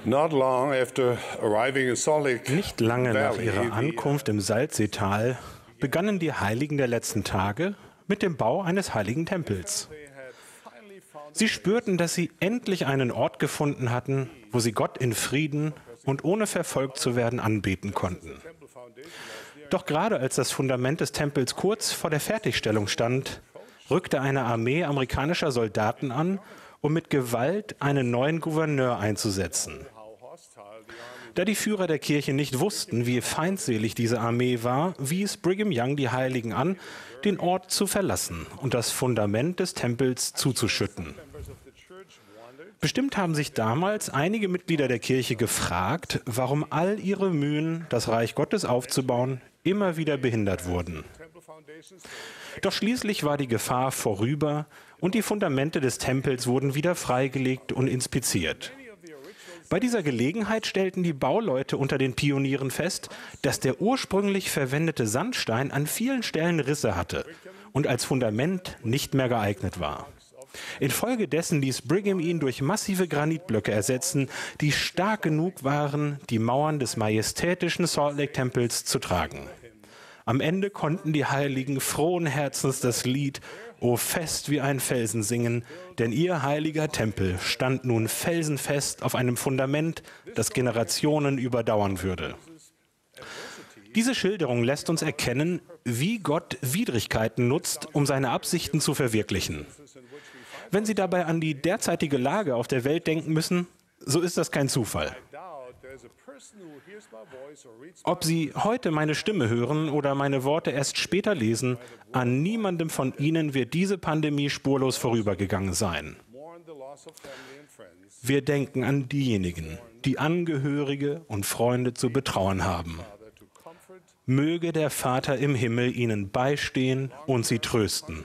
Nicht lange nach ihrer Ankunft im Salzseetal begannen die Heiligen der letzten Tage mit dem Bau eines heiligen Tempels. Sie spürten, dass sie endlich einen Ort gefunden hatten, wo sie Gott in Frieden und ohne verfolgt zu werden anbeten konnten. Doch gerade als das Fundament des Tempels kurz vor der Fertigstellung stand, rückte eine Armee amerikanischer Soldaten an, um mit Gewalt einen neuen Gouverneur einzusetzen. Da die Führer der Kirche nicht wussten, wie feindselig diese Armee war, wies Brigham Young die Heiligen an, den Ort zu verlassen und das Fundament des Tempels zuzuschütten. Bestimmt haben sich damals einige Mitglieder der Kirche gefragt, warum all ihre Mühen, das Reich Gottes aufzubauen, immer wieder behindert wurden. Doch schließlich war die Gefahr vorüber und die Fundamente des Tempels wurden wieder freigelegt und inspiziert. Bei dieser Gelegenheit stellten die Bauleute unter den Pionieren fest, dass der ursprünglich verwendete Sandstein an vielen Stellen Risse hatte und als Fundament nicht mehr geeignet war. Infolgedessen ließ Brigham ihn durch massive Granitblöcke ersetzen, die stark genug waren, die Mauern des majestätischen Salt Lake Tempels zu tragen. Am Ende konnten die Heiligen frohen Herzens das Lied »O fest wie ein Felsen« singen, denn ihr heiliger Tempel stand nun felsenfest auf einem Fundament, das Generationen überdauern würde. Diese Schilderung lässt uns erkennen, wie Gott Widrigkeiten nutzt, um seine Absichten zu verwirklichen. Wenn Sie dabei an die derzeitige Lage auf der Welt denken müssen, so ist das kein Zufall. Ob Sie heute meine Stimme hören oder meine Worte erst später lesen, an niemandem von Ihnen wird diese Pandemie spurlos vorübergegangen sein. Wir denken an diejenigen, die Angehörige und Freunde zu betrauern haben. Möge der Vater im Himmel ihnen beistehen und sie trösten.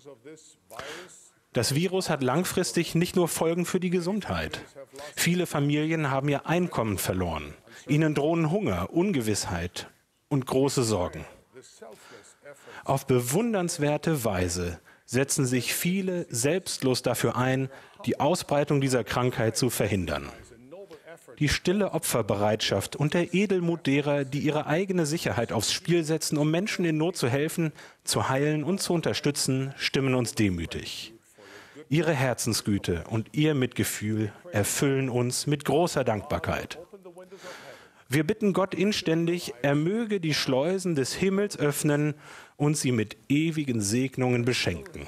Das Virus hat langfristig nicht nur Folgen für die Gesundheit. Viele Familien haben ihr Einkommen verloren. Ihnen drohen Hunger, Ungewissheit und große Sorgen. Auf bewundernswerte Weise setzen sich viele selbstlos dafür ein, die Ausbreitung dieser Krankheit zu verhindern. Die stille Opferbereitschaft und der Edelmut derer, die ihre eigene Sicherheit aufs Spiel setzen, um Menschen in Not zu helfen, zu heilen und zu unterstützen, stimmen uns demütig. Ihre Herzensgüte und ihr Mitgefühl erfüllen uns mit großer Dankbarkeit. Wir bitten Gott inständig, er möge die Schleusen des Himmels öffnen und sie mit ewigen Segnungen beschenken.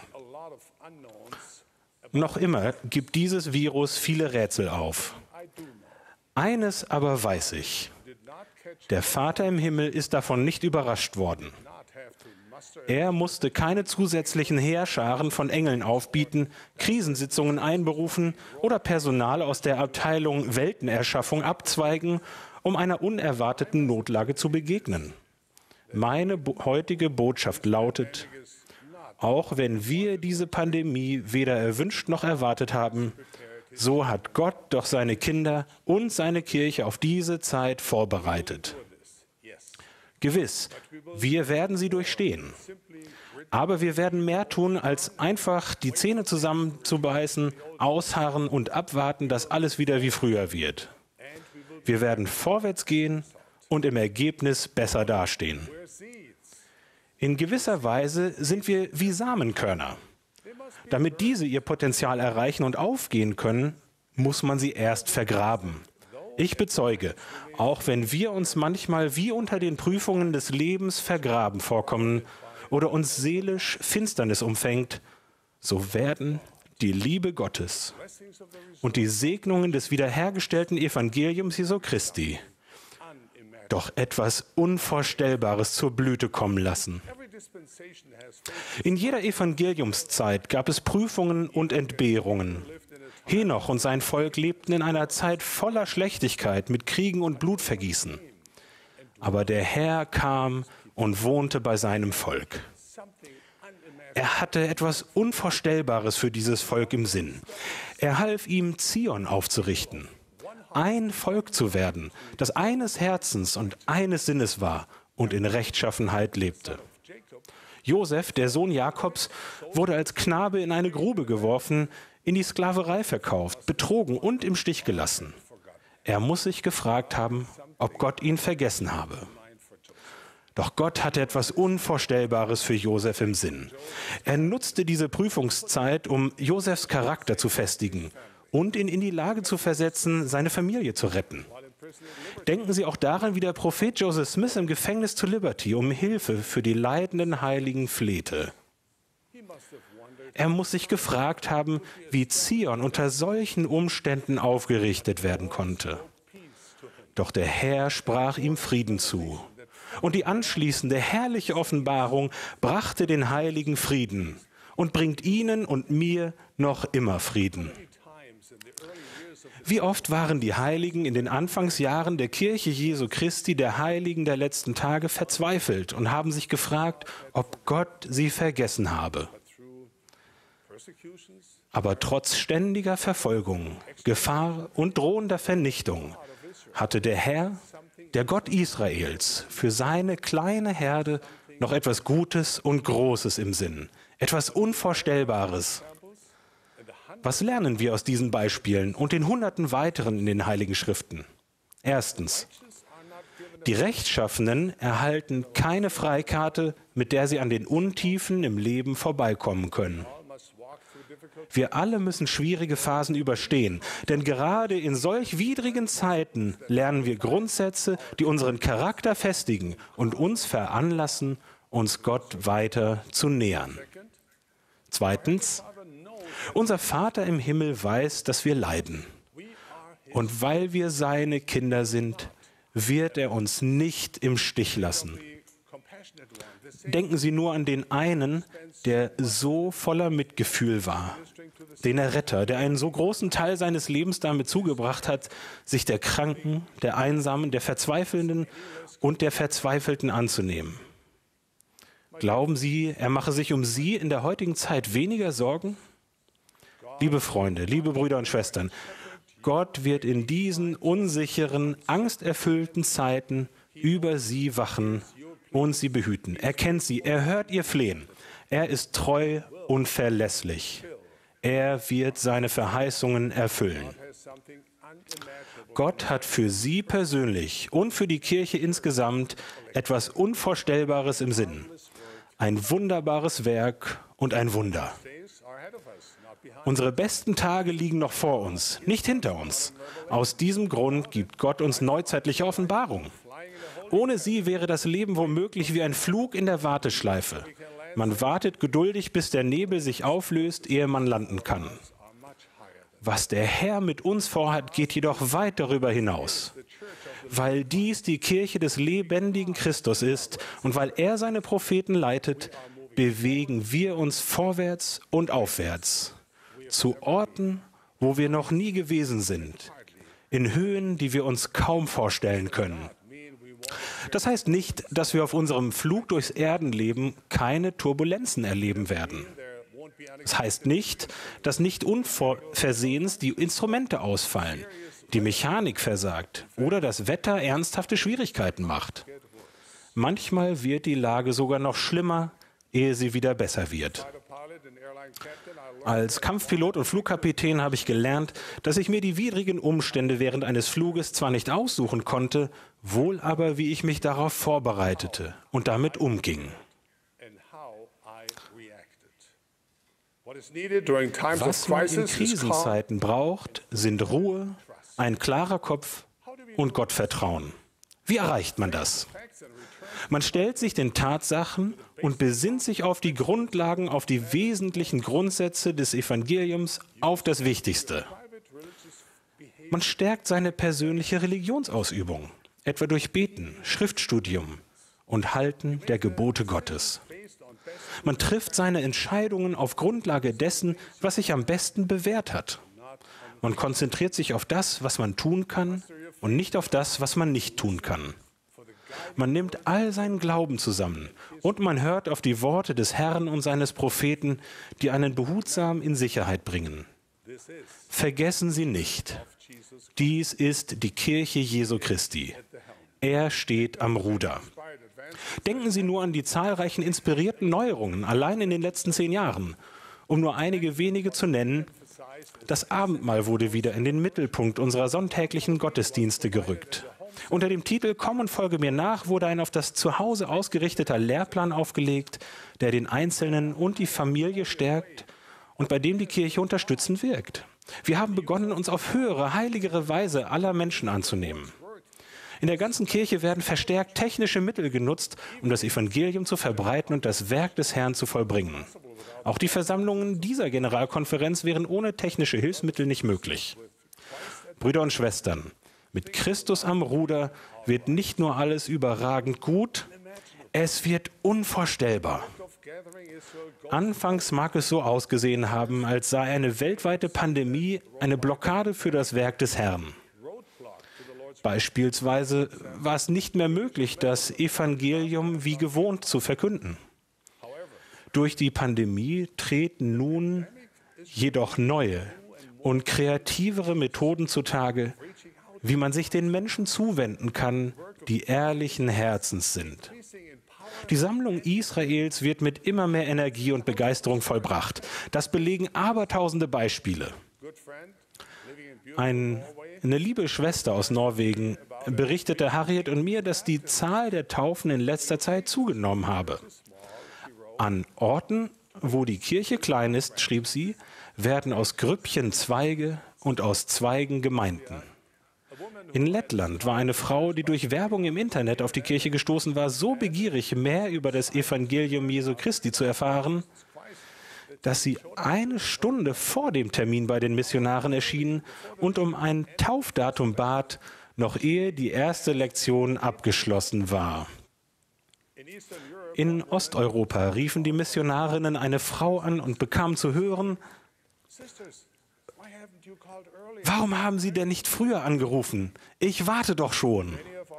Noch immer gibt dieses Virus viele Rätsel auf. Eines aber weiß ich: Der Vater im Himmel ist davon nicht überrascht worden. Er musste keine zusätzlichen Heerscharen von Engeln aufbieten, Krisensitzungen einberufen oder Personal aus der Abteilung Weltenerschaffung abzweigen, um einer unerwarteten Notlage zu begegnen. Meine heutige Botschaft lautet: Auch wenn wir diese Pandemie weder erwünscht noch erwartet haben, so hat Gott doch seine Kinder und seine Kirche auf diese Zeit vorbereitet. Gewiss, wir werden sie durchstehen. Aber wir werden mehr tun, als einfach die Zähne zusammenzubeißen, ausharren und abwarten, dass alles wieder wie früher wird. Wir werden vorwärts gehen und im Ergebnis besser dastehen. In gewisser Weise sind wir wie Samenkörner. Damit diese ihr Potenzial erreichen und aufgehen können, muss man sie erst vergraben. Ich bezeuge, auch wenn wir uns manchmal wie unter den Prüfungen des Lebens vergraben vorkommen oder uns seelisch Finsternis umfängt, so werden die Liebe Gottes und die Segnungen des wiederhergestellten Evangeliums Jesu Christi doch etwas Unvorstellbares zur Blüte kommen lassen. In jeder Evangeliumszeit gab es Prüfungen und Entbehrungen. Henoch und sein Volk lebten in einer Zeit voller Schlechtigkeit mit Kriegen und Blutvergießen. Aber der Herr kam und wohnte bei seinem Volk. Er hatte etwas Unvorstellbares für dieses Volk im Sinn. Er half ihm, Zion aufzurichten. Ein Volk zu werden, das eines Herzens und eines Sinnes war und in Rechtschaffenheit lebte. Josef, der Sohn Jakobs, wurde als Knabe in eine Grube geworfen, in die Sklaverei verkauft, betrogen und im Stich gelassen. Er muss sich gefragt haben, ob Gott ihn vergessen habe. Doch Gott hatte etwas Unvorstellbares für Josef im Sinn. Er nutzte diese Prüfungszeit, um Josefs Charakter zu festigen und ihn in die Lage zu versetzen, seine Familie zu retten. Denken Sie auch daran, wie der Prophet Joseph Smith im Gefängnis zu Liberty um Hilfe für die leidenden Heiligen flehte. Er muss sich gefragt haben, wie Zion unter solchen Umständen aufgerichtet werden konnte. Doch der Herr sprach ihm Frieden zu. Und die anschließende herrliche Offenbarung brachte den Heiligen Frieden und bringt Ihnen und mir noch immer Frieden. Wie oft waren die Heiligen in den Anfangsjahren der Kirche Jesu Christi, der Heiligen der letzten Tage, verzweifelt und haben sich gefragt, ob Gott sie vergessen habe. Aber trotz ständiger Verfolgung, Gefahr und drohender Vernichtung hatte der Herr, der Gott Israels, für seine kleine Herde noch etwas Gutes und Großes im Sinn, etwas Unvorstellbares. Was lernen wir aus diesen Beispielen und den hunderten weiteren in den Heiligen Schriften? Erstens: Die Rechtschaffenen erhalten keine Freikarte, mit der sie an den Untiefen im Leben vorbeikommen können. Wir alle müssen schwierige Phasen überstehen, denn gerade in solch widrigen Zeiten lernen wir Grundsätze, die unseren Charakter festigen und uns veranlassen, uns Gott weiter zu nähern. Zweitens: Unser Vater im Himmel weiß, dass wir leiden. Und weil wir seine Kinder sind, wird er uns nicht im Stich lassen. Denken Sie nur an den einen, der so voller Mitgefühl war, den Erretter, der einen so großen Teil seines Lebens damit zugebracht hat, sich der Kranken, der Einsamen, der Verzweifelnden und der Verzweifelten anzunehmen. Glauben Sie, er mache sich um Sie in der heutigen Zeit weniger Sorgen? Liebe Freunde, liebe Brüder und Schwestern, Gott wird in diesen unsicheren, angsterfüllten Zeiten über Sie wachen und Sie behüten. Er kennt Sie, er hört Ihr Flehen. Er ist treu und verlässlich. Er wird seine Verheißungen erfüllen. Gott hat für Sie persönlich und für die Kirche insgesamt etwas Unvorstellbares im Sinn. Ein wunderbares Werk und ein Wunder. Unsere besten Tage liegen noch vor uns, nicht hinter uns. Aus diesem Grund gibt Gott uns neuzeitliche Offenbarung. Ohne sie wäre das Leben womöglich wie ein Flug in der Warteschleife. Man wartet geduldig, bis der Nebel sich auflöst, ehe man landen kann. Was der Herr mit uns vorhat, geht jedoch weit darüber hinaus. Weil dies die Kirche des lebendigen Christus ist und weil er seine Propheten leitet, bewegen wir uns vorwärts und aufwärts, zu Orten, wo wir noch nie gewesen sind, in Höhen, die wir uns kaum vorstellen können. Das heißt nicht, dass wir auf unserem Flug durchs Erdenleben keine Turbulenzen erleben werden. Das heißt nicht, dass nicht unversehens die Instrumente ausfallen, die Mechanik versagt oder das Wetter ernsthafte Schwierigkeiten macht. Manchmal wird die Lage sogar noch schlimmer, ehe sie wieder besser wird. Als Kampfpilot und Flugkapitän habe ich gelernt, dass ich mir die widrigen Umstände während eines Fluges zwar nicht aussuchen konnte, wohl aber, wie ich mich darauf vorbereitete und damit umging. Was man in Krisenzeiten braucht, sind Ruhe, ein klarer Kopf und Gottvertrauen. Wie erreicht man das? Man stellt sich den Tatsachen und besinnt sich auf die Grundlagen, auf die wesentlichen Grundsätze des Evangeliums, auf das Wichtigste. Man stärkt seine persönliche Religionsausübung, etwa durch Beten, Schriftstudium und Halten der Gebote Gottes. Man trifft seine Entscheidungen auf Grundlage dessen, was sich am besten bewährt hat. Man konzentriert sich auf das, was man tun kann und nicht auf das, was man nicht tun kann. Man nimmt all seinen Glauben zusammen und man hört auf die Worte des Herrn und seines Propheten, die einen behutsam in Sicherheit bringen. Vergessen Sie nicht, dies ist die Kirche Jesu Christi. Er steht am Ruder. Denken Sie nur an die zahlreichen inspirierten Neuerungen allein in den letzten 10 Jahren. Um nur einige wenige zu nennen: Das Abendmahl wurde wieder in den Mittelpunkt unserer sonntäglichen Gottesdienste gerückt. Unter dem Titel »Komm und folge mir nach« wurde ein auf das Zuhause ausgerichteter Lehrplan aufgelegt, der den Einzelnen und die Familie stärkt und bei dem die Kirche unterstützend wirkt. Wir haben begonnen, uns auf höhere, heiligere Weise aller Menschen anzunehmen. In der ganzen Kirche werden verstärkt technische Mittel genutzt, um das Evangelium zu verbreiten und das Werk des Herrn zu vollbringen. Auch die Versammlungen dieser Generalkonferenz wären ohne technische Hilfsmittel nicht möglich. Brüder und Schwestern, mit Christus am Ruder wird nicht nur alles überragend gut, es wird unvorstellbar. Anfangs mag es so ausgesehen haben, als sei eine weltweite Pandemie eine Blockade für das Werk des Herrn. Beispielsweise war es nicht mehr möglich, das Evangelium wie gewohnt zu verkünden. Durch die Pandemie treten nun jedoch neue und kreativere Methoden zutage, wie man sich den Menschen zuwenden kann, die ehrlichen Herzens sind. Die Sammlung Israels wird mit immer mehr Energie und Begeisterung vollbracht. Das belegen abertausende Beispiele. Eine liebe Schwester aus Norwegen berichtete Harriet und mir, dass die Zahl der Taufen in letzter Zeit zugenommen habe. An Orten, wo die Kirche klein ist, schrieb sie, werden aus Grüppchen Zweige und aus Zweigen Gemeinden. In Lettland war eine Frau, die durch Werbung im Internet auf die Kirche gestoßen war, so begierig, mehr über das Evangelium Jesu Christi zu erfahren, dass sie 1 Stunde vor dem Termin bei den Missionaren erschien und um ein Taufdatum bat, noch ehe die erste Lektion abgeschlossen war. In Osteuropa riefen die Missionarinnen eine Frau an und bekamen zu hören: Warum haben Sie denn nicht früher angerufen? Ich warte doch schon.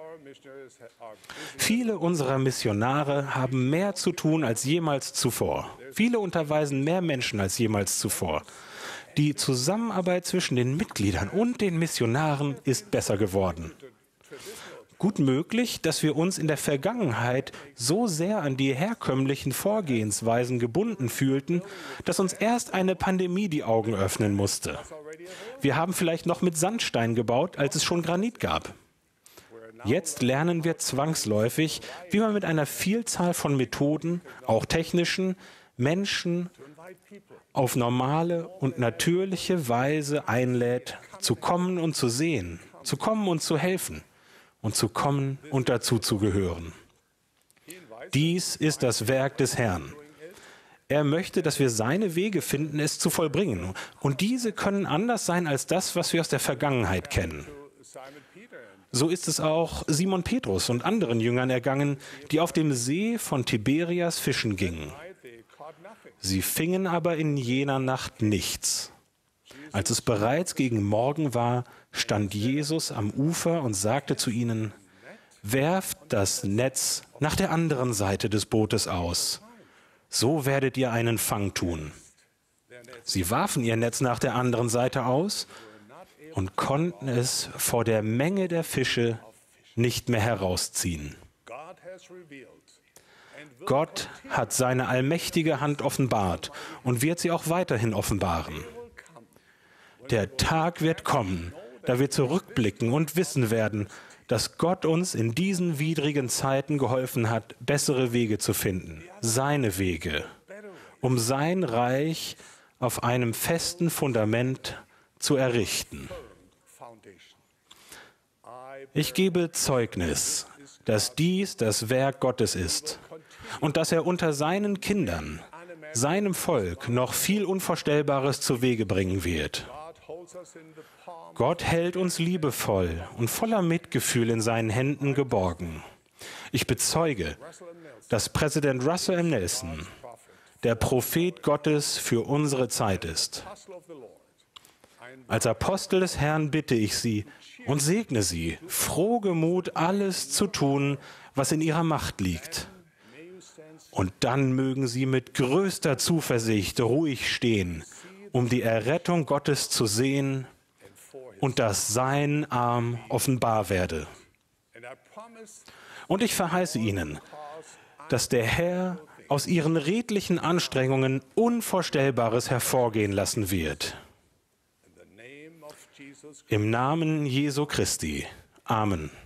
Viele unserer Missionare haben mehr zu tun als jemals zuvor. Viele unterweisen mehr Menschen als jemals zuvor. Die Zusammenarbeit zwischen den Mitgliedern und den Missionaren ist besser geworden. Gut möglich, dass wir uns in der Vergangenheit so sehr an die herkömmlichen Vorgehensweisen gebunden fühlten, dass uns erst eine Pandemie die Augen öffnen musste. Wir haben vielleicht noch mit Sandstein gebaut, als es schon Granit gab. Jetzt lernen wir zwangsläufig, wie man mit einer Vielzahl von Methoden, auch technischen, Menschen auf normale und natürliche Weise einlädt, zu kommen und zu sehen, zu kommen und zu helfen und zu kommen und dazu zu gehören. Dies ist das Werk des Herrn. Er möchte, dass wir seine Wege finden, es zu vollbringen. Und diese können anders sein als das, was wir aus der Vergangenheit kennen. So ist es auch Simon Petrus und anderen Jüngern ergangen, die auf dem See von Tiberias fischen gingen. Sie fingen aber in jener Nacht nichts. Als es bereits gegen Morgen war, stand Jesus am Ufer und sagte zu ihnen: Werft das Netz nach der anderen Seite des Bootes aus. So werdet ihr einen Fang tun. Sie warfen ihr Netz nach der anderen Seite aus und konnten es vor der Menge der Fische nicht mehr herausziehen. Gott hat seine allmächtige Hand offenbart und wird sie auch weiterhin offenbaren. Der Tag wird kommen, da wir zurückblicken und wissen werden, dass Gott uns in diesen widrigen Zeiten geholfen hat, bessere Wege zu finden, seine Wege, um sein Reich auf einem festen Fundament zu errichten. Ich gebe Zeugnis, dass dies das Werk Gottes ist und dass er unter seinen Kindern, seinem Volk, noch viel Unvorstellbares zu Wege bringen wird. Gott hält uns liebevoll und voller Mitgefühl in seinen Händen geborgen. Ich bezeuge, dass Präsident Russell M. Nelson der Prophet Gottes für unsere Zeit ist. Als Apostel des Herrn bitte ich Sie und segne Sie, frohgemut alles zu tun, was in Ihrer Macht liegt. Und dann mögen Sie mit größter Zuversicht ruhig stehen, um die Errettung Gottes zu sehen und dass sein Arm offenbar werde. Und ich verheiße Ihnen, dass der Herr aus Ihren redlichen Anstrengungen Unvorstellbares hervorgehen lassen wird. Im Namen Jesu Christi. Amen.